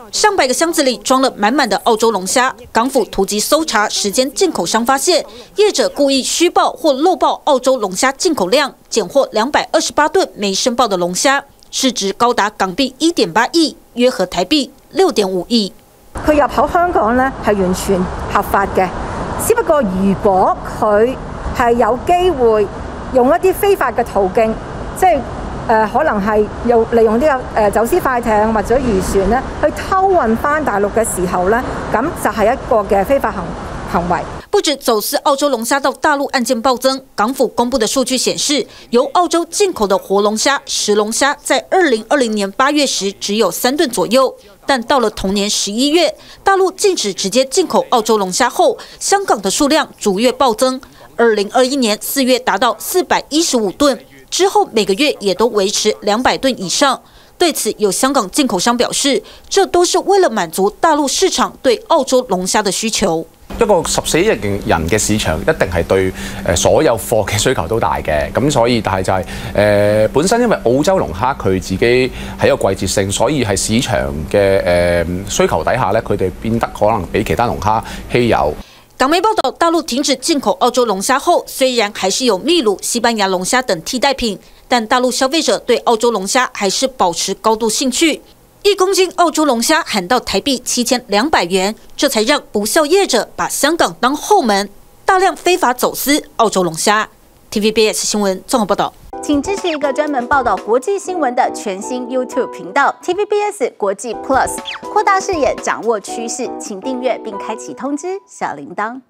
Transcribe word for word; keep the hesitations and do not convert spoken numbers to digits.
上百个箱子里装了满满的澳洲龙虾。港府突击搜查十间进口商，发现业者故意虚报或漏报澳洲龙虾进口量，检获两百二十八吨没申报的龙虾，市值高達港幣一點八億，約合台幣六點五億。 佢入口香港咧係完全合法嘅，只不過如果佢係有機會用一啲非法嘅途徑，即係誒、呃、可能係用利用呢個誒走私快艇或者漁船咧去偷運翻大陸嘅時候咧，咁就係一個嘅非法行行為。 不止走私澳洲龙虾到大陆案件暴增，港府公布的数据显示，由澳洲进口的活龙虾、石龙虾，在二零二零年八月时只有三吨左右，但到了同年十一月，大陆禁止直接进口澳洲龙虾后，香港的数量逐月暴增。二零二一年四月达到四百一十五吨，之后每个月也都维持两百吨以上。 对此，有香港进口商表示，这都是为了满足大陸市場對澳洲龍蝦的需求。 一個十四億人嘅市場，一定係對誒所有貨嘅需求都大嘅。咁所以，但係就係、是、誒、呃、本身因為澳洲龍蝦佢自己係一個季節性，所以係市場嘅誒、呃、需求底下咧，佢哋變得可能比其他龍蝦稀有。 港媒报道，大陆停止进口澳洲龙虾后，虽然还是有秘鲁、西班牙龙虾等替代品，但大陆消费者对澳洲龙虾还是保持高度兴趣。一公斤澳洲龙虾喊到台币七千两百元，这才让不肖业者把香港当后门，大量非法走私澳洲龙虾。T V B S 新闻综合报道。 请支持一个专门报道国际新闻的全新 YouTube 频道 T V B S 国际 Plus， 扩大视野，掌握趋势，请订阅并开启通知小铃铛。